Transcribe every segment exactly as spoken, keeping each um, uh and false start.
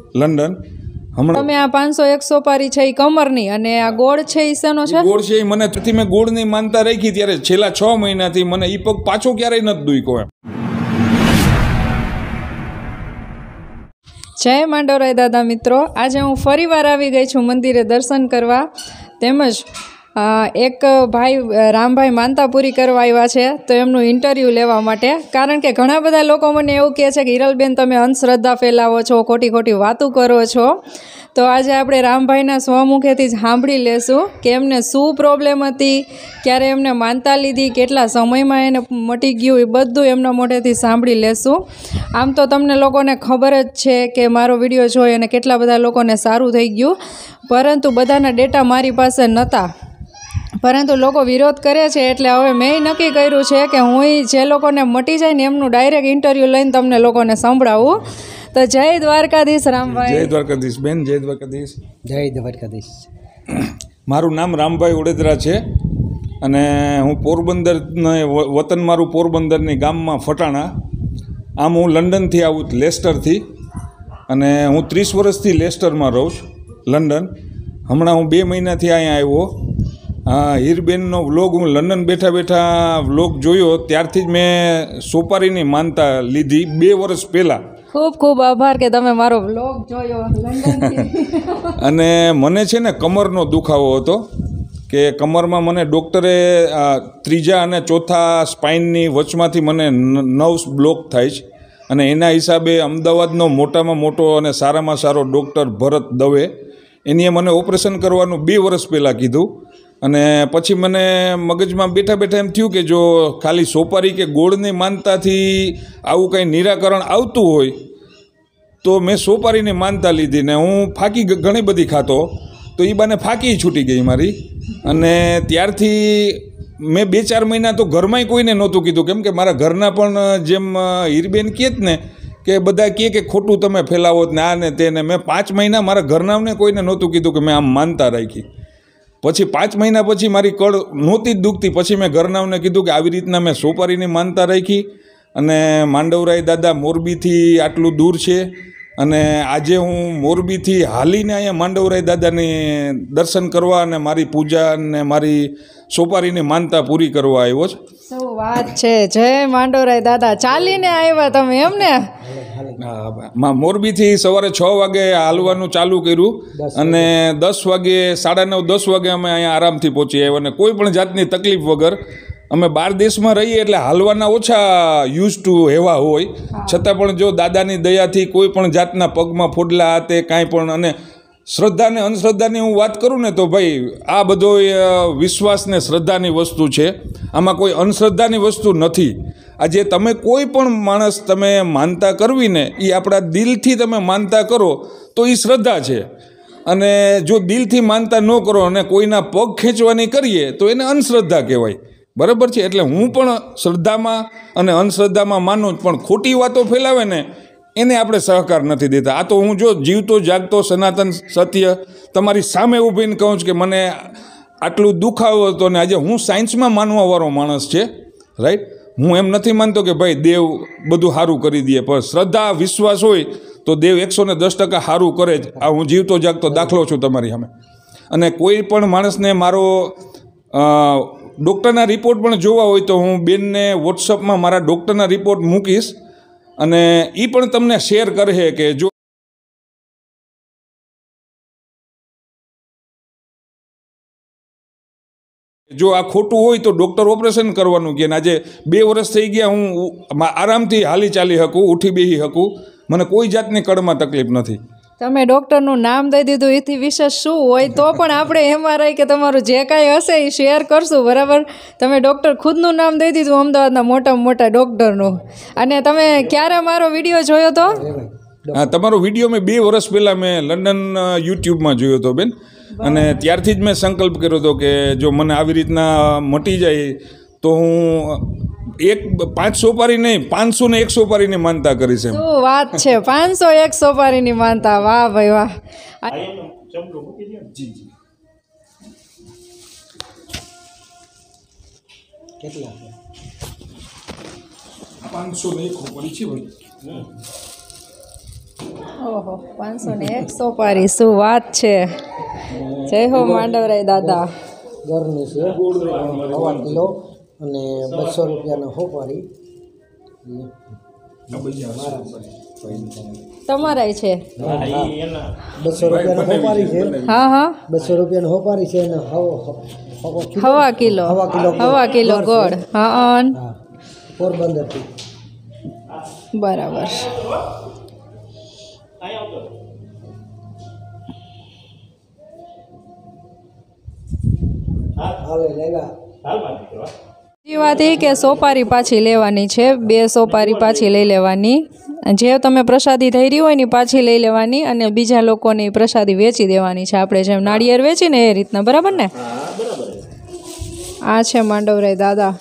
London. હમણાં તમે આ પાંચસો એક સોપારી છે એ કમરની અને આ ગોળ છે એ શેનો છે? ગોળ છે એ મને થી મેં ગોળની માનતા રાખી ત્યારે છેલ્લા છ મહિનાથી મને એ પગ પાછો ક્યારેય નથી દુખ્યો એમ. જય માંડવરાય દાદા મિત્રો, આજે હું ફરી વાર આવી ગઈ છું મંદિરે દર્શન કરવા, તેમજ એક ભાઈ રામભાઈ માનતા પૂરી કરવા આવ્યા છે તો એમનું ઇન્ટરવ્યૂ લેવા માટે. કારણ કે ઘણા બધા લોકો મને એવું કહે છે કે હિરલબેન તમે અંધશ્રદ્ધા ફેલાવો છો, ખોટી ખોટી વાતો કરો છો. તો આજે આપણે રામભાઈના સ્વમુખેથી જ સાંભળી લેશું કે એમને શું પ્રોબ્લેમ હતી, ક્યારે એમને માનતા લીધી, કેટલા સમયમાં એને મટી ગયું, એ બધું એમના મોઢેથી સાંભળી લેશું. આમ તો તમને લોકોને ખબર જ છે કે મારો વિડીયો જોઈ અને કેટલા બધા લોકોને સારું થઈ ગયું, પરંતુ બધાના ડેટા મારી પાસે નહોતા, પરંતુ લોકો વિરોધ કરે છે. એટલે હવે મેં નક્કી કર્યું છે કે હું જે લોકોને મટી જાય ને એમનું ડાયરેક્ટ ઇન્ટરવ્યૂ લઈને તમને લોકોને સંભળાવું. તો જય દ્વારકાધીશ રામભાઈ. જય દ્વારકાધીશ બેન. જય દ્વારકાધીશ. જય દ્વારકાધીશ. મારું નામ રામભાઈ ઓડેદરા છે અને હું પોરબંદર, વતન મારું પોરબંદરની ગામમાં ફટાણા. આમ હું લંડનથી આવું, લેસ્ટરથી, અને હું ત્રીસ વર્ષથી લેસ્ટરમાં રહું છું, લંડન. હમણાં હું બે મહિનાથી અહીંયા આવ્યો. હા, હીરબેનનો વ્લોગ હું લંડન બેઠા બેઠા વ્લોગ જોયો ત્યારથી જ મેં સોપારીની માનતા લીધી બે વર્ષ પહેલાં. ખૂબ ખૂબ આભાર કે તમે મારો વ્લોગ જોયો લંડનથી. અને મને છે ને કમરનો દુખાવો હતો કે કમરમાં મને ડૉક્ટરે ત્રીજા અને ચોથા સ્પાઇનની વચમાંથી મને નર્વ્સ બ્લોક થાય છે, અને એના હિસાબે અમદાવાદનો મોટામાં મોટો અને સારામાં સારો ડૉક્ટર ભરત દવે, એનીએ મને ઓપરેશન કરવાનું બે વર્ષ પહેલાં કીધું. અને પછી મને મગજમાં બેઠા બેઠા એમ થયું કે જો ખાલી સોપારી કે ગોળની માનતાથી આવું કંઈ નિરાકરણ આવતું હોય તો મેં સોપારીની માનતા લીધી ને હું ફાંકી ઘણી બધી ખાતો, તો એ બાને ફાંકી છૂટી ગઈ મારી. અને ત્યારથી મેં બે ચાર મહિના તો ઘરમાંય કોઈને નહોતું કીધું, કેમ કે મારા ઘરના પણ જેમ હીરબેન કહે જ ને કે બધા કહે કે ખોટું તમે ફેલાવો ને આ ને તેને, મેં પાંચ મહિના મારા ઘરનાને કોઈને નહોતું કીધું કે મેં આમ માનતા રાખી. પછી પાંચ મહિના પછી મારી કળ નહોતી જ દુખતી, પછી મેં ઘરનાઓને કીધું કે આવી રીતના મેં સોપારીની માનતા રાખી. અને માંડવરાય દાદા મોરબીથી આટલું દૂર છે, અને આજે હું મોરબીથી હાલીને અહીંયા માંડવરાય દાદાની દર્શન કરવા અને મારી પૂજા અને મારી સોપારીની માનતા પૂરી કરવા આવ્યો છે. શું વાત છે, જય માંડવરાય દાદા. ચાલીને આવ્યા તમે એમ ને? મોરબીથી સવારે છ વાગે હાલવાનું ચાલુ કર્યું અને દસ વાગે સાડા નવ દસ વાગે અમે અહીંયા આરામથી પહોંચી આવ્યા, અને કોઈ પણ જાતની તકલીફ વગર. અમે બાર દેશમાં રહીએ એટલે હાલવાના ઓછા યુઝ ટુ હેવા હોય, છતાં પણ જો દાદાની દયાથી કોઈ પણ જાતના પગમાં ફોડલા તે કાંઈ પણ. અને શ્રદ્ધા ને અંધશ્રદ્ધાની હું વાત કરું ને તો ભાઈ આ બધો વિશ્વાસ ને શ્રદ્ધાની વસ્તુ છે, આમાં કોઈ અંધશ્રદ્ધાની વસ્તુ નથી. આજે તમે કોઈ પણ માણસ તમે માનતા કરવી ને એ આપણા દિલથી તમે માનતા કરો તો એ શ્રદ્ધા છે, અને જો દિલથી માનતા ન કરો અને કોઈના પગ ખેંચવાની કરીએ તો એને અંધશ્રદ્ધા કહેવાય. બરાબર છે? એટલે હું પણ શ્રદ્ધામાં અને અંધશ્રદ્ધામાં માનું, પણ ખોટી વાતો ફેલાવે ને એને આપણે સહકાર નથી દેતા. આ તો હું જો જીવતો જાગતો સનાતન સત્ય તમારી સામે ઊભીને કહું છું કે મને આટલું દુખાવો હતો, ને આજે હું સાયન્સમાં માનવાવાળો માણસ છે, રાઈટ. હું એમ નથી માનતો કે ભાઈ દેવ બધું સારું કરી દે, પણ શ્રદ્ધા વિશ્વાસ હોય તો દેવ એકસો ને દસ ટકા સારું કરે જ. આ હું જીવતો જાગતો દાખલો છું તમારી સામે. અને કોઈ પણ માણસને મારો ડૉક્ટરના રિપોર્ટ પણ જોવા હોય તો હું બેનને વોટ્સઅપમાં મારા ડૉક્ટરના રિપોર્ટ મૂકીશ, અને એ પણ તમને શેર કરે કે જો જો આ ખોટું હોય તો ડૉક્ટર ઓપરેશન કરવાનું કે. આજે બે વર્ષ થઈ ગયા, હું આરામથી હાલી ચાલી શકું, ઉઠી બેસી શકું, મને કોઈ જાતની કળમાં તકલીફ નથી. તમે ડૉક્ટરનું નામ દઈ દીધું, એથી વિશેષ શું હોય? તો પણ આપણે એમઆરઆઈ કે તમારું જે કાંઈ હશે એ શેર કરશું, બરાબર? તમે ડૉક્ટર ખુદનું નામ દઈ દીધું, અમદાવાદના મોટામાં મોટા ડૉક્ટરનું. અને તમે ક્યારે મારો વિડીયો જોયો હતો? હા, તમારો વિડીયો મેં બે વર્ષ પહેલાં મેં લંડન યુટ્યુબમાં જોયો હતો બેન, અને ત્યારથી જ મેં સંકલ્પ કર્યો હતો કે જો મને આવી રીતના મટી જાય તો હું એક પાંચ સોપારી નહીં પાંચસો ને એક સોપારીની માનતા કરીશ. એમ શું વાત છે, પાંચસો એક સોપારીની માનતા! વાહ ભાઈ વાહ. કેટલા? પાંચસો ને એક સોપારી છે ભાઈ. ઓહો પાંચસો ને એક સોપારી, શું વાત છે. જય હો માંડવરાય દાદા. ઘરની છે સવા કિલો અને બસો રૂપિયાના સોપારી તમારાય છે. બસો રૂપિયાના સોપારી છે. હા હા બસો રૂપિયાની સોપારી છે અને હવા કિલો હવા કિલો હવા કિલો ગોળ. હા હા પોરબંદરથી. બરાબર. હાલે લેગા બીજી વાત એ કે સોપારી પાછી લેવાની છે, બે સોપારી પાછી લઈ લેવાની. જે તમે પ્રસાદી થઈ રહી હોય ને પાછી લઈ લેવાની અને બીજા લોકોને પ્રસાદી વેચી દેવાની છે, આપણે જેમ નાળિયેર વેચીને એ રીતના. બરાબર ને? આ છે માંડવરાય દાદા.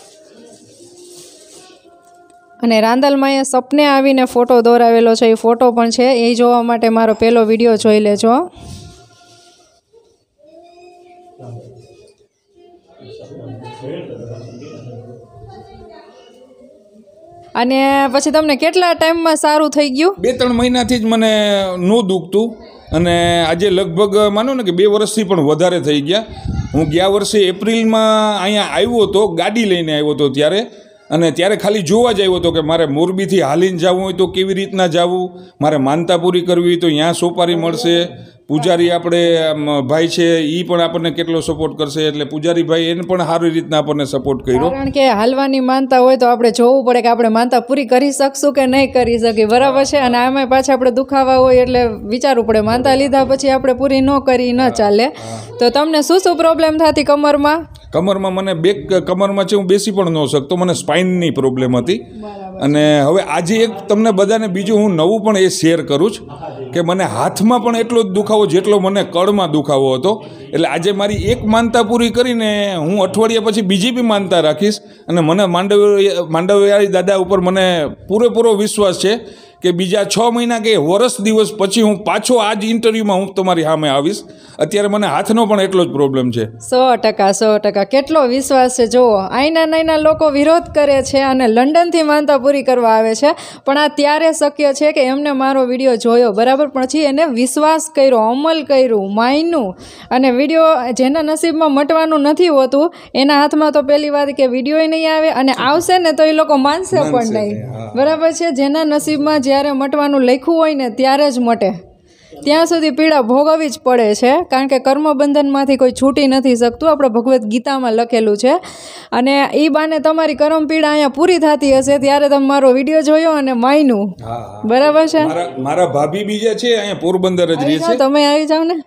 અને રાંદલમાં એ સપને આવીને ફોટો દોરાવેલો છે, એ ફોટો પણ છે. એ જોવા માટે મારો પહેલો વિડીયો જોઈ લેજો. અને પછી તમને કેટલા ટાઈમમાં સારું થઈ ગયું? બે ત્રણ મહિનાથી જ મને ન દુખતું અને આજે લગભગ માનો ને કે બે વર્ષથી પણ વધારે થઈ ગયા. હું ગયા વર્ષે એપ્રિલમાં અહીંયા આવ્યો હતો, ગાડી લઈને આવ્યો હતો ત્યારે, અને ત્યારે ખાલી જોવા જ આવ્યો હતો કે મારે મોરબીથી હાલીને જવું હોય તો કેવી રીતના જવું, મારે માનતા પૂરી કરવી હોય તો અહીંયા સોપારી મળશે. પૂજારી આપણે ભાઈ છે એ પણ આપણને કેટલો સપોર્ટ કરશે, એટલે પૂજારી ભાઈ એને પણ સારી રીતના આપણને સપોર્ટ કર્યો. કારણ કે હાલવાની માનતા હોય તો આપણે જોવું પડે કે આપણે માનતા પૂરી કરી શકશું કે નહીં કરી શકીએ. બરાબર છે? અને આમાં પાછા આપણે દુખાવા હોય એટલે વિચારવું પડે. માનતા લીધા પછી આપણે પૂરી ન કરી ન ચાલે. તો તમને શું શું પ્રોબ્લેમ થતી કમરમાં? કમરમાં મને બેક કમરમાં છે, હું બેસી પણ ન શકતો, મને સ્પાઇનની પ્રોબ્લેમ હતી. અને હવે આજે એક તમને બધાને બીજું હું નવું પણ એ શેર કરું છું કે મને હાથમાં પણ એટલો જ દુખાવો જેટલો મને કળમાં દુખાવો હતો. એટલે આજે મારી એક માનતા પૂરી કરીને હું અઠવાડિયા પછી બીજી બી માનતા રાખીશ. અને મને માંડવ માંડવિયાળી દાદા ઉપર મને પૂરેપૂરો વિશ્વાસ છે કે બીજા છ મહિના કે વરસ દિવસ પછી હું પાછો આ જ ઇન્ટરવ્યૂમાં હું તમારી સામે આવીશ. અત્યારે મને હાથનો પણ એટલો જ પ્રોબ્લેમ છે. સો ટકા સો ટકા કેટલો વિશ્વાસ છે. જુઓ, અહીંના નાના લોકો વિરોધ કરે છે અને લંડનથી માનતા પૂરી કરવા આવે છે, પણ આ ત્યારે શક્ય છે કે એમને મારો વિડીયો જોયો, બરાબર, પછી એને વિશ્વાસ કર્યો, અમલ કર્યું, માન્યું. અને વિડીયો જેના નસીબમાં મટવાનું નથી હોતું એના હાથમાં તો પહેલી વાત કે વિડીયો નહીં આવે, અને આવશે ને તો એ લોકો માનશે પણ નહીં. બરાબર છે? જેના નસીબમાં જ્યારે મટવાનું લખ્યું હોય ને ત્યારે જ મટે. ત્યાં સુધી પીડા ભોગવવી જ પડે છે, કારણ કે કર્મબંધનમાંથી કોઈ છૂટી નથી શકતું. આપણે ભગવદ્ ગીતામાં લખેલું છે. અને એ બાને તમારી કર્મ પીડા અહીંયા પૂરી થતી હશે ત્યારે તમે મારો વિડીયો જોયો અને માન્યું. બરાબર છે? મારા ભાભી બીજા છે અહીંયા પોરબંદર જ રહે છે. તમે આવી જાવ ને.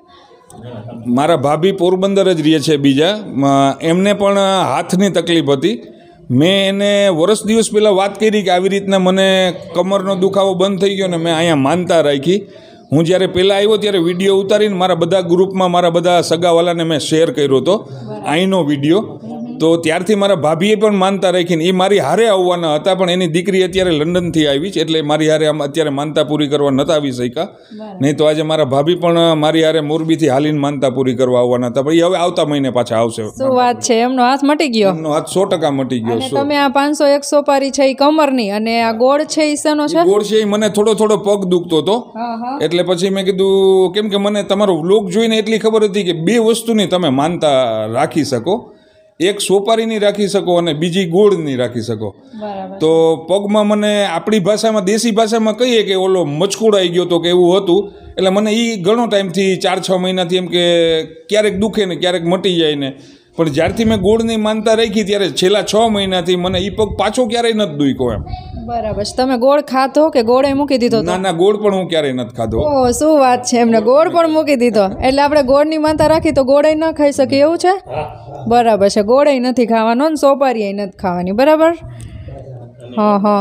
મારા ભાભી પોરબંદર જ રહે છે બીજા, એમને પણ હાથની તકલીફ હતી. મેં એને વર્ષ દિવસ પહેલાં વાત કરી કે આવી રીતના મને કમરનો દુખાવો બંધ થઈ ગયો ને મેં અહીંયા માનતા રાખી. હું જ્યારે પહેલાં આવ્યો ત્યારે વિડીયો ઉતારીને મારા બધા ગ્રુપમાં મારા બધા સગાવાલાને મેં શેર કર્યો હતો અહીંનો વિડીયો. તો ત્યારથી મારા ભાભીએ પણ માનતા રાખીને એ મારી હારે આવવાના હતા, પણ એની દીકરી અત્યારે લંડનથી આવી છે એટલે મારી હારે આમ અત્યારે માનતા પૂરી કરવા નહોતા આવી શક્યા. નહીં તો આજે મારા ભાભી પણ મારી હારે મોરબીથી હાલીને માનતા પૂરી કરવા આવવાના હતા, પણ એ હવે આવતા મહિને પાછા આવશે. શું વાત છે, એમનો હાથ મટી ગયો? એમનો હાથ સો ટકા મટી ગયો. તમે આ પાંચસો એક સોપારી છે એ કમરની, અને આ ગોળ છે એ શેનો છે? ગોળ છે એ મને થોડો થોડો પગ દુખતો હતો, એટલે પછી મેં કીધું કેમ કે મને તમારો વ્લોગ જોઈને એટલી ખબર હતી કે બે વસ્તુની તમે માનતા રાખી શકો, એક સોપારીની રાખી શકો અને બીજી ગોળની રાખી શકો. તો પગમાં મને આપણી ભાષામાં દેશી ભાષામાં કહીએ કે ઓલો મચકુડાઈ ગયો તો કે એવું હતું. એટલે મને એ ઘણો ટાઈમથી ચાર છ મહિનાથી એમ કે ક્યારેક દુખે ને ક્યારેક મટી જાય ને, પણ જ્યારથી મેં ગોળની માનતા રાખી ત્યારે છેલ્લા છ મહિનાથી મને એ પગ પાછો ક્યારેય નથી દુખ્યો એમ. બરાબર. તમે ગોળ ખાધો કે ગોળે મૂકી દીધો? ના ના, ગોળ પણ હું ક્યારેય નથી ખાધો. ઓહ, શું વાત છે, એમને ગોળ પણ મૂકી દીધો. એટલે આપણે ગોળની માનતા રાખી તો ગોળે ન ખાઈ શકીએ એવું છે? બરાબર છે. ગોળે નથી ખાવાનો ને સોપારી નથી ખાવાની. બરાબર. હા હા.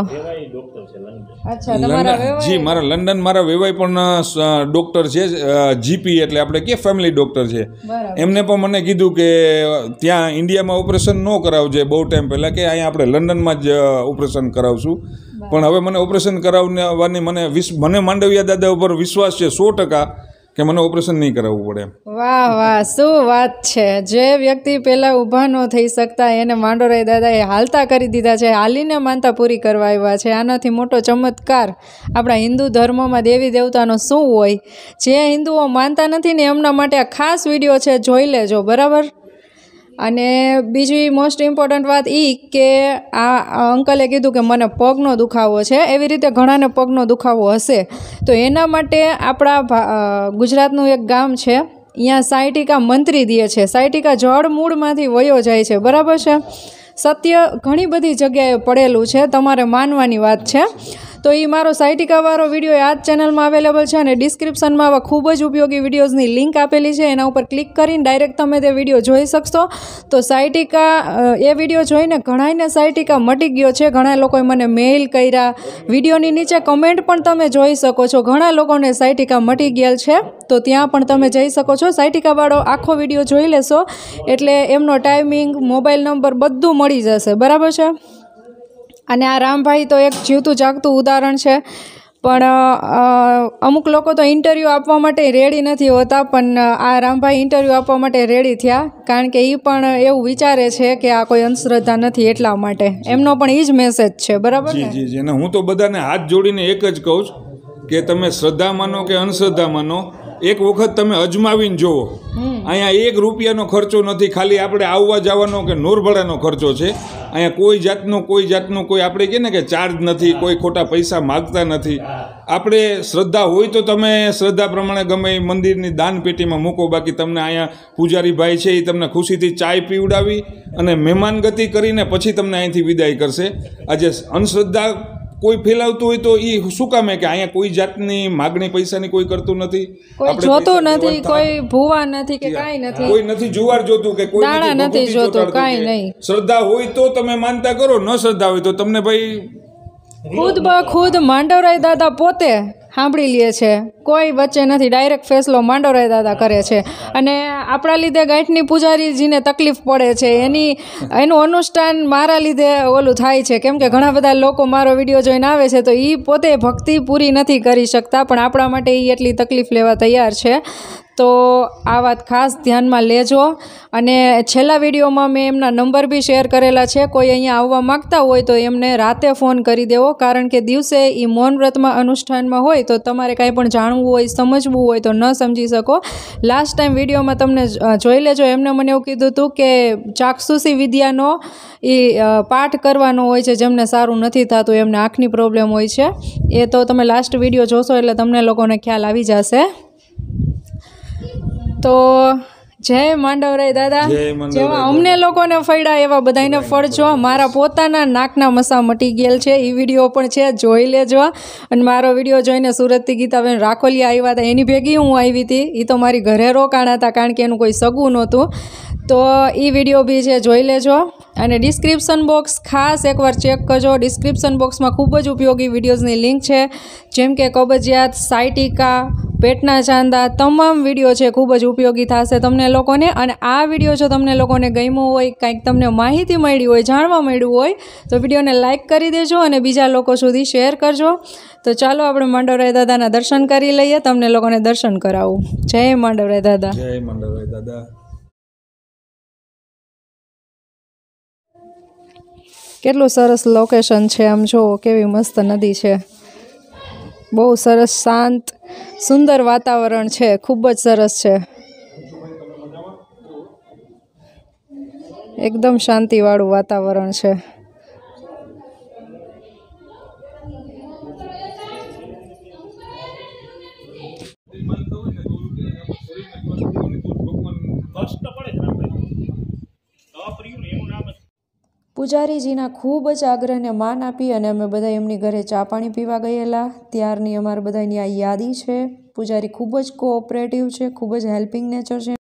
અચ્છા, તમારા વેવાઈ? જી, મારા લંડન મારા વેવાઈ પણ ડૉક્ટર છે, જીપી એટલે આપણે કે ફેમિલી ડૉક્ટર છે. એમને પણ મને કીધું કે ત્યાં ઇન્ડિયામાં ઓપરેશન ન કરાવજે બહુ ટાઈમ પહેલાં, કે અહીંયા આપણે લંડનમાં જ ઓપરેશન કરાવશું. પણ હવે મને ઓપરેશન કરાવવાની મને મને માંડવિયા દાદા ઉપર વિશ્વાસ છે સો ટકા. કે મને ઓપરેશન નહીં કરાવવું પડે. વાહ વાહ, શું વાત છે. જે વ્યક્તિ પહેલાં ઊભા ન થઈ શકતા એને માંડોરાય દાદાએ હાલતા કરી દીધા છે, હાલીને માનતા પૂરી કરવા આવ્યા છે. આનાથી મોટો ચમત્કાર આપણા હિન્દુ ધર્મમાં દેવી દેવતાનો શું હોય? જે હિન્દુઓ માનતા નથી ને એમના માટે આ ખાસ વિડીયો છે, જોઈ લેજો, બરાબર. અને બીજી મોસ્ટ ઇમ્પોર્ટન્ટ વાત એ કે આ અંકલે કીધું કે મને પગનો દુખાવો છે, એવી રીતે ઘણાને પગનો દુખાવો હશે. તો એના માટે આપણા ગુજરાતનું એક ગામ છે, અહીંયા સાયટિકા મંત્રી દે છે. સાયટિકા જળ મૂળમાંથી વયો જાય છે, બરાબર છે. સત્ય ઘણી બધી જગ્યાએ પડેલું છે, તમારે માનવાની વાત છે. તો એ મારો સાયટિકાવાળો વિડીયો આ જ ચેનલમાં અવેલેબલ છે અને ડિસ્ક્રિપ્શનમાં આવા ખૂબ જ ઉપયોગી વિડીયોઝની લિંક આપેલી છે, એના ઉપર ક્લિક કરીને ડાયરેક્ટ તમે તે વિડીયો જોઈ શકશો. તો સાયટિકા એ વિડીયો જોઈને ઘણાને સાયટિકા મટી ગયો છે. ઘણા લોકોએ મને મેઇલ કર્યા, વિડીયોની નીચે કમેન્ટ પણ તમે જોઈ શકો છો. ઘણા લોકોને સાયટિકા મટી ગયેલ છે, તો ત્યાં પણ તમે જઈ શકો છો. સાયટિકાવાળો આખો વિડીયો જોઈ લેશો એટલે એમનો ટાઈમિંગ, મોબાઈલ નંબર બધું મળી જશે, બરાબર છે. અને આ રામભાઈ તો એક જીવતું જાગતું ઉદાહરણ છે. પણ અમુક લોકો તો ઇન્ટરવ્યૂ આપવા માટે રેડી નથી હોતા, પણ આ રામભાઈ ઇન્ટરવ્યૂ આપવા માટે રેડી થયા, કારણ કે એ પણ એવું વિચારે છે કે આ કોઈ અંધશ્રદ્ધા નથી, એટલા માટે એમનો પણ એ જ મેસેજ છે, બરાબર જી જી જી. અને હું તો બધાને હાથ જોડીને એક જ કહું છું કે તમે શ્રદ્ધા માનો કે અંધશ્રદ્ધા માનો, એક વખત તમે અજમાવીને જુઓ. અહીંયા એક રૂપિયાનો ખર્ચો નથી, ખાલી આપણે આવવા જવાનો કે નોરભાડાનો ખર્ચો છે. અહીંયા કોઈ જાતનો કોઈ જાતનો કોઈ આપણે કહે ને કે ચાર્જ નથી, કોઈ ખોટા પૈસા માગતા નથી. આપણે શ્રદ્ધા હોય તો તમે શ્રદ્ધા પ્રમાણે ગમે એ મંદિરની દાન પેટીમાં મૂકો. બાકી તમને અહીંયા પૂજારી ભાઈ છે એ તમને ખુશીથી ચાય પીવડાવી અને મહેમાનગતિ કરીને પછી તમને અહીંથી વિદાય કરશે. આજે અંધશ્રદ્ધા કોઈ ફેલાવતું હોય તો એ શું કામે કે અહીંયા કોઈ જાતની માગણી પૈસાની કોઈ કરતું નથી, કોઈ જોતું નથી, કોઈ ભૂવા નથી કે કાંઈ નથી, કોઈ નથી જુવાર જોતું કે કોઈ દાણા નથી જોતું, કાંઈ નહીં. શ્રદ્ધા હોય તો તમે માનતા કરો, ન શ્રદ્ધા હોય તો તમને ભાઈ ખુદ બ ખુદ માંડવરાય દાદા પોતે સાંભળી લે છે, કોઈ વચ્ચે નથી. ડાયરેક્ટ ફેસલો માંડવરાય દાદા કરે છે. અને આપણા લીધે ગાંઠની પૂજારીજીને તકલીફ પડે છે, એની એનું અનુષ્ઠાન મારા લીધે ઓલું થાય છે, કેમ કે ઘણા બધા લોકો મારો વિડીયો જોઈને આવે છે તો એ પોતે ભક્તિ પૂરી નથી કરી શકતા, પણ આપણા માટે એ એટલી તકલીફ લેવા તૈયાર છે. તો આ વાત ખાસ ધ્યાનમાં લેજો. અને છેલ્લા વિડીયોમાં મેં એમના નંબર બી શેર કરેલા છે. કોઈ અહીંયા આવવા માગતા હોય તો એમને રાતે ફોન કરી દેવો, કારણ કે દિવસે એ મૌન વ્રતમાં અનુષ્ઠાનમાં હોય તો તમારે કાંઈ પણ જાણવું હોય, સમજવું હોય તો ન સમજી શકો. લાસ્ટ ટાઈમ વિડીયોમાં તમને જોઈ લેજો, એમને મને એવું કીધું હતું કે ચાક્ષુષી વિદ્યાનો એ પાઠ કરવાનો હોય છે, જેમને સારું નથી થતું, એમને આંખની પ્રોબ્લેમ હોય છે. એ તો તમે લાસ્ટ વિડીયો જોશો એટલે તમને લોકોને ખ્યાલ આવી જશે. તો જય માંડવરાય દાદા, જેવા અમને લોકોને ફળ્યા એવા બધાને ફળજો. મારા પોતાના નાકના મસા મટી ગયેલ છે, એ વિડીયો પણ છે, જોઈ લેજો. અને મારો વિડીયો જોઈને સુરતથી ગીતાબેન રાખોલિયા આવ્યા હતા, એની ભેગી હું આવી હતી. એ તો મારી ઘરે રોકાણા હતા, કારણ કે એનું કોઈ સગું નહોતું. તો એ વિડીયો બી છે, જોઈ લેજો. અને ડિસ્ક્રિપ્શન બોક્સ ખાસ એકવાર ચેક કરજો. ડિસ્ક્રિપ્શન બોક્સમાં ખૂબ જ ઉપયોગી વિડીયોઝની લિંક છે, જેમ કે કબજિયાત, સાયટિકા, પેટના ચાંદા, તમામ વિડીયો છે, ખૂબ જ ઉપયોગી થશે તમને લોકોને. અને આ વિડીયો જો તમને લોકોને ગમ્યો હોય, કાંઈક તમને માહિતી મળી હોય, જાણવા મળ્યું હોય તો વિડીયોને લાઇક કરી દેજો અને બીજા લોકો સુધી શેર કરજો. તો ચાલો આપણે માંડવરાય દાદાના દર્શન કરી લઈએ, તમને લોકોને દર્શન કરાવું. જય માંડવરાય દાદા. જય માંડવરાય દાદા. કેટલું સરસ લોકેશન છે, આમ જો કેવી મસ્ત નદી છે, બહુ સરસ શાંત સુંદર વાતાવરણ છે, ખૂબ જ સરસ છે, એકદમ શાંતિવાળું વાતાવરણ છે. પૂજારીજીના ખૂબ જ આગ્રહને માન આપી અને અમે બધા એમની ઘરે ચા પાણી પીવા ગયેલા. ત્યારની અમારા બધાની આ યાદી છે. પૂજારી ખૂબ જ કોઓપરેટિવ છે, ખૂબ જ હેલ્પિંગ નેચર છે.